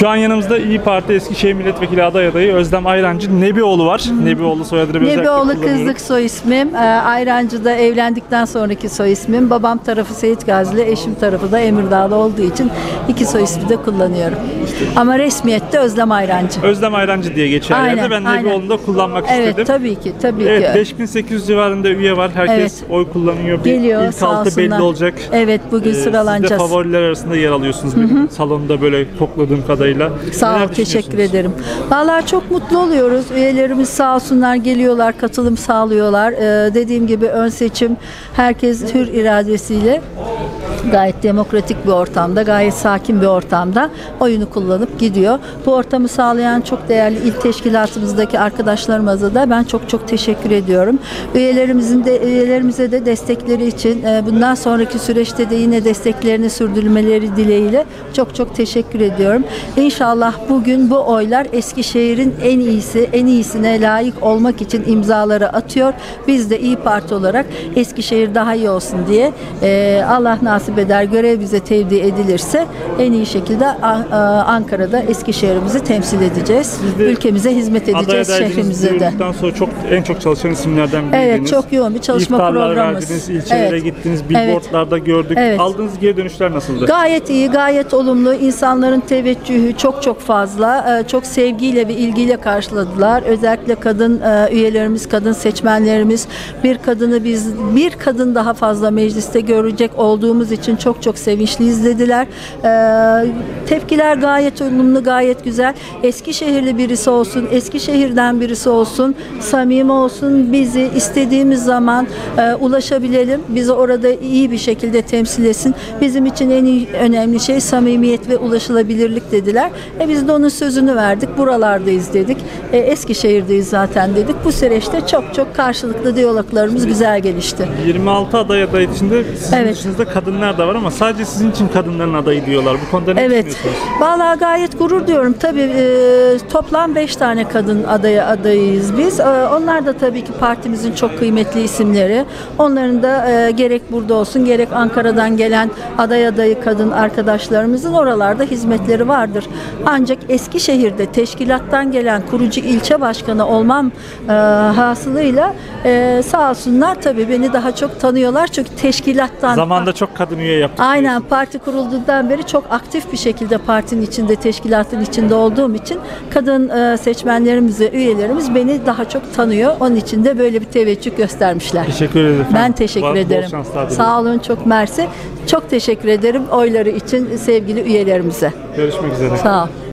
Şu an yanımızda İyi Parti Eskişehir Milletvekili adayı Özlem Ayrancı Nebioğlu var. Nebioğlu soyadını bir özellikle Nebioğlu kullanıyorum. kızlık soy ismim. Ayrancı'da evlendikten sonraki soy ismim. Babam tarafı Seyit Gazili, eşim tarafı da Emirdağlı olduğu için iki soy ismi de kullanıyorum. Ama resmiyette Özlem Ayrancı. Özlem Ayrancı diye geçer Aynen, yerde. Ben aynen. Nebioğlu'nu da kullanmak Evet, istedim. tabii ki, tabii Evet, ki. 5800 civarında üye var. Herkes Evet. oy kullanıyor. Bir Geliyor, ilk sağ altı belli olsunlar. olacak. Evet, bugün Siz de sıralanacağız. favoriler arasında yer alıyorsunuz. Benim salonda böyle topladığım kadarıyla. Sağ ol, Neler teşekkür düşünüyorsunuz? ederim. Vallahi çok mutlu oluyoruz. Üyelerimiz sağ olsunlar geliyorlar, katılım sağlıyorlar. Dediğim gibi ön seçim herkes hür iradesiyle gayet demokratik bir ortamda, gayet sakin bir ortamda oyunu kullanıp gidiyor. Bu ortamı sağlayan çok değerli il teşkilatımızdaki arkadaşlarımıza da ben çok teşekkür ediyorum. Üyelerimize de destekleri için bundan sonraki süreçte de yine desteklerini sürdürmeleri dileğiyle çok teşekkür ediyorum. İnşallah bugün bu oylar Eskişehir'in en iyisine layık olmak için imzaları atıyor. Biz de İyi Parti olarak Eskişehir daha iyi olsun diye Allah nasip eder, görev bize tevdi edilirse en iyi şekilde Ankara'da Eskişehir'imizi temsil edeceğiz. Ülkemize hizmet edeceğiz, şehrimize de. Sonra en çok çalışan isimlerden biriydiniz. Evet, çok yoğun bir çalışma İftarlar programımız. verdiniz, ilçelere gittiniz, billboardlarda gördük. Evet. Aldığınız geri dönüşler nasıldı? Gayet iyi, gayet olumlu. İnsanların teveccühü çok fazla. Çok sevgiyle ve ilgiyle karşıladılar. Özellikle kadın üyelerimiz, kadın seçmenlerimiz bir kadın daha fazla mecliste görecek olduğumuz için çok sevinçliyiz dediler. Tepkiler gayet olumlu, gayet güzel. Eskişehirli birisi olsun, Eskişehir'den birisi olsun, samimi olsun, bizi istediğimiz zaman ulaşabilelim. Bizi orada iyi bir şekilde temsil etsin. Bizim için önemli şey samimiyet ve ulaşılabilirlik dediler. Biz de onun sözünü verdik. Buralardayız dedik. Eskişehir'deyiz zaten dedik. Bu süreçte çok karşılıklı diyaloglarımız güzel gelişti. 26 aday içinde sizin Evet. dışınızda kadınlar da var ama sadece sizin için kadınların adayı diyorlar. Bu konuda ne Evet. düşünüyorsunuz? Vallahi gayet gurur diyorum. Tabii toplam 5 tane kadın adayıyız biz. Onlar da tabii ki partimizin çok kıymetli isimleri. Onların da gerek burada olsun gerek Ankara'dan gelen adayı kadın arkadaşlarımızın oralarda hizmetleri vardır. Ancak Eskişehir'de teşkilattan gelen kurucu ilçe başkanı olmam hasılıyla sağ olsunlar tabii beni daha çok tanıyorlar. Çünkü teşkilattan Zamanda çok kadın üye yaptık. aynen parti kurulduğundan beri çok aktif bir şekilde partinin içinde, teşkilatın içinde olduğum için kadın seçmenlerimiz ve üyelerimiz beni daha çok tanıyor. Onun için de böyle bir teveccüh göstermişler. Teşekkür ederim. Ben teşekkür Bol ederim. şanslar dilerim. Sağ olun, çok mersi. Çok teşekkür ederim oyları için sevgili üyelerimize. Görüşmek üzere. Sağ ol.